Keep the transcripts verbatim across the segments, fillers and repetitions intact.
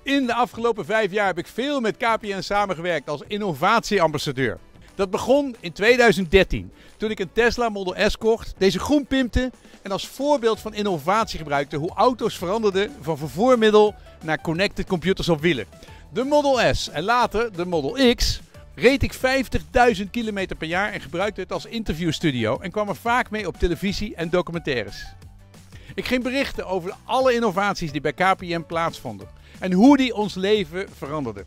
In de afgelopen vijf jaar heb ik veel met K P N samengewerkt als innovatieambassadeur. Dat begon in tweeduizend dertien, toen ik een Tesla Model S kocht, deze groen pimpte en als voorbeeld van innovatie gebruikte hoe auto's veranderden van vervoermiddel naar connected computers op wielen. De Model S en later de Model X reed ik vijftigduizend kilometer per jaar en gebruikte het als interviewstudio en kwam er vaak mee op televisie en documentaires. Ik ging berichten over alle innovaties die bij K P N plaatsvonden en hoe die ons leven veranderden.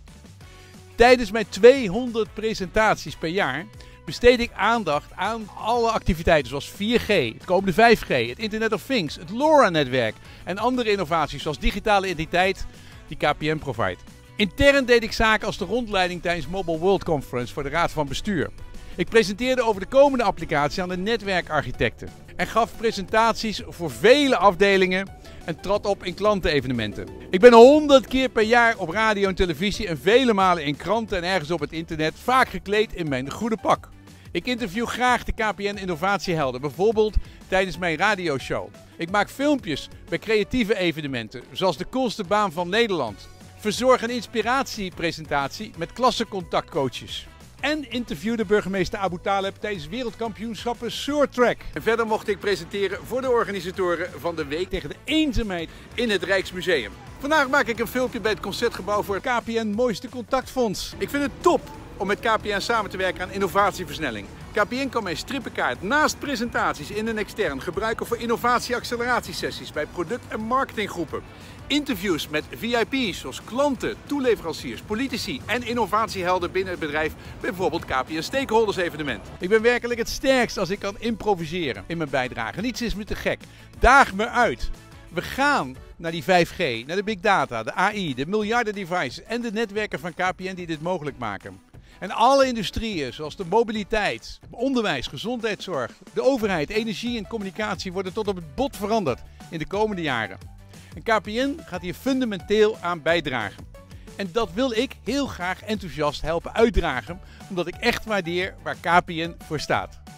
Tijdens mijn tweehonderd presentaties per jaar besteed ik aandacht aan alle activiteiten zoals vier G, het komende vijf G, het Internet of Things, het LoRa-netwerk en andere innovaties zoals digitale identiteit die K P N provide. Intern deed ik zaken als de rondleiding tijdens Mobile World Conference voor de Raad van Bestuur. Ik presenteerde over de komende applicatie aan de netwerkarchitecten en gaf presentaties voor vele afdelingen en trad op in klantenevenementen. Ik ben honderd keer per jaar op radio en televisie en vele malen in kranten en ergens op het internet, vaak gekleed in mijn goede pak. Ik interview graag de K P N innovatiehelden, bijvoorbeeld tijdens mijn radioshow. Ik maak filmpjes bij creatieve evenementen, zoals de coolste baan van Nederland. Verzorg een inspiratiepresentatie met klassencontactcoaches. En interviewde burgemeester Abu Taleb tijdens wereldkampioenschappen Short Track. En verder mocht ik presenteren voor de organisatoren van de Week tegen de Eenzaamheid in het Rijksmuseum. Vandaag maak ik een filmpje bij het Concertgebouw voor het K P N Mooiste Contactfonds. Ik vind het top om met K P N samen te werken aan innovatieversnelling. K P N kan mijn strippenkaart naast presentaties in en extern gebruiken voor innovatie-acceleratiesessies bij product- en marketinggroepen. Interviews met V I P's zoals klanten, toeleveranciers, politici en innovatiehelden binnen het bedrijf bij bijvoorbeeld K P N Stakeholders evenement. Ik ben werkelijk het sterkst als ik kan improviseren in mijn bijdrage. Niets is me te gek. Daag me uit. We gaan naar die vijf G, naar de big data, de A I, de miljarden devices en de netwerken van K P N die dit mogelijk maken. En alle industrieën zoals de mobiliteit, onderwijs, gezondheidszorg, de overheid, energie en communicatie worden tot op het bot veranderd in de komende jaren. En K P N gaat hier fundamenteel aan bijdragen. En dat wil ik heel graag enthousiast helpen uitdragen, omdat ik echt waardeer waar K P N voor staat.